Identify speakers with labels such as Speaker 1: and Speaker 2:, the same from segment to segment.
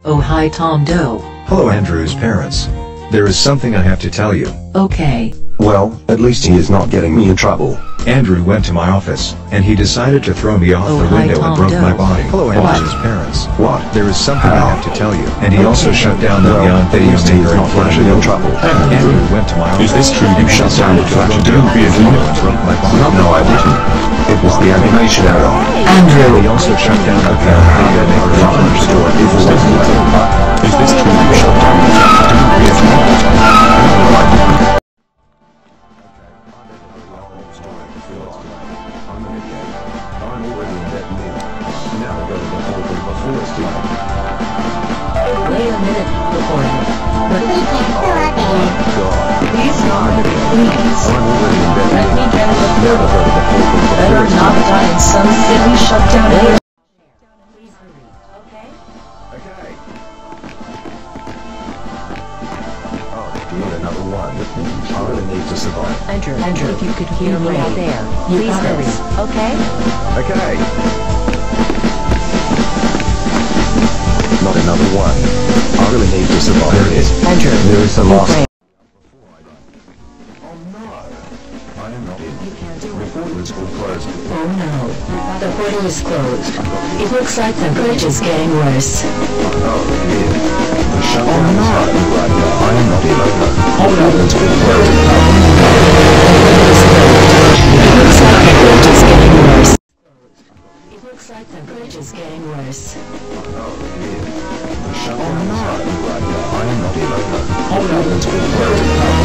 Speaker 1: Oh hi Tom Doe.
Speaker 2: Hello Andrew's parents. There is something I have to tell you.
Speaker 1: Okay.
Speaker 3: Well, at least he is not getting me in trouble.
Speaker 2: Andrew went to my office, and he decided to throw me off
Speaker 1: Oh,
Speaker 2: the
Speaker 1: hi,
Speaker 2: window and
Speaker 1: Tom
Speaker 2: broke
Speaker 1: Doe.
Speaker 2: my body. Hello
Speaker 1: What?
Speaker 2: Andrew's parents.
Speaker 3: What?
Speaker 2: There is something I have to tell you. And he also shut down the
Speaker 3: Well,
Speaker 2: Beyond
Speaker 3: at
Speaker 2: Video
Speaker 3: least he is
Speaker 2: Maker
Speaker 3: not getting me in trouble.
Speaker 2: Andrew went to my office.
Speaker 4: Is this true? You shut down the flash and didn't be a demon?
Speaker 2: and broke my body.
Speaker 3: No, I didn't. It was the animation error.
Speaker 2: And
Speaker 1: Andrew.
Speaker 2: he also shut down the Beyond Video Maker
Speaker 3: Store. It was
Speaker 4: Is this true? You shut down the flash and didn't be a demon?
Speaker 1: Wait a minute, recording. But
Speaker 5: We can still up there.
Speaker 1: please not, please.
Speaker 3: I'm already in bed.
Speaker 1: Let me get a
Speaker 3: Never
Speaker 1: report.
Speaker 3: heard of a whole
Speaker 1: Better not die in some silly shutdown area.
Speaker 3: Not another one. I really need to survive.
Speaker 1: Andrew, if you could hear me out there, please hurry, okay?
Speaker 3: Okay. Not another one. I really need to survive. There it is.
Speaker 1: Andrew,
Speaker 3: There is a loss.
Speaker 1: Ukraine.
Speaker 3: I am not in. The portal is all closed.
Speaker 1: Oh no, the portal is closed. It looks like the bridge is getting worse.
Speaker 3: Oh, dear. The shutdown is happening right now. I am not in. Oh no. It's been closed.
Speaker 1: It looks like the bridge is getting worse. It looks like the bridge is getting worse.
Speaker 3: Oh, dear. The shutdown is happening right now. I am not in. Oh no. It's been closed.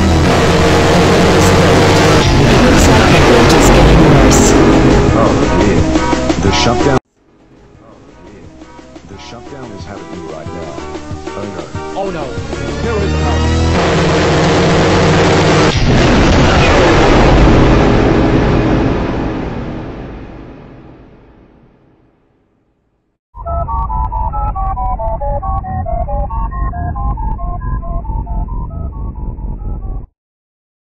Speaker 1: It looks like the bridge is getting worse.
Speaker 3: Oh, dear. The shutdown. The shutdown is happening right now. Oh no.
Speaker 4: Oh no, there is no.